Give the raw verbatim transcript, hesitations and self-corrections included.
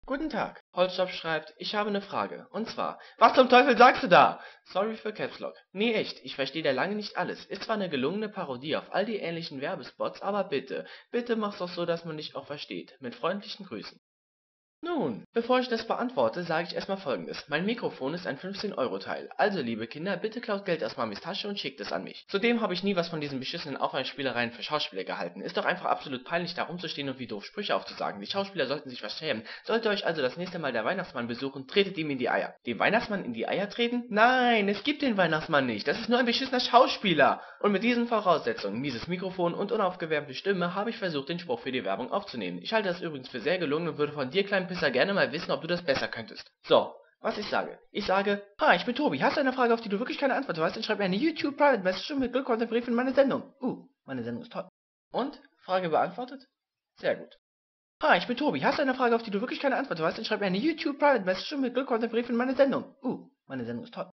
Guten Tag. Holzschopf schreibt, ich habe eine Frage. Und zwar, was zum Teufel sagst du da? Sorry für Caps Lock. Nee, echt, ich verstehe da lange nicht alles. Ist zwar eine gelungene Parodie auf all die ähnlichen Werbespots, aber bitte, bitte mach's doch so, dass man dich auch versteht. Mit freundlichen Grüßen. Nun, bevor ich das beantworte, sage ich erstmal Folgendes. Mein Mikrofon ist ein fünfzehn-Euro-Teil. Also, liebe Kinder, bitte klaut Geld aus Mamis Tasche und schickt es an mich. Zudem habe ich nie was von diesen beschissenen Aufwärmsspielereien für Schauspieler gehalten. Ist doch einfach absolut peinlich, da rumzustehen und wie doof Sprüche aufzusagen. Die Schauspieler sollten sich was schämen. Sollte euch also das nächste Mal der Weihnachtsmann besuchen, tretet ihm in die Eier. Dem Weihnachtsmann in die Eier treten? Nein, es gibt den Weihnachtsmann nicht. Das ist nur ein beschissener Schauspieler. Und mit diesen Voraussetzungen, mieses Mikrofon und unaufgewärmte Stimme, habe ich versucht, den Spruch für die Werbung aufzunehmen. Ich halte das übrigens für sehr gelungen und würde von dir, kleinen Pisser, gerne mal wissen, ob du das besser könntest. So, was ich sage. Ich sage, hi, ich bin Tobi. Hast du eine Frage, auf die du wirklich keine Antwort weißt, dann schreib mir eine YouTube Private Message mit Glückwunsch Brief in meine Sendung. Uh, meine Sendung ist toll. Und? Frage beantwortet? Sehr gut. Hi, ich bin Tobi. Hast du eine Frage, auf die du wirklich keine Antwort weißt, dann schreib mir eine YouTube Private Message mit Glückwunsch Brief in meine Sendung. Uh, meine Sendung ist toll.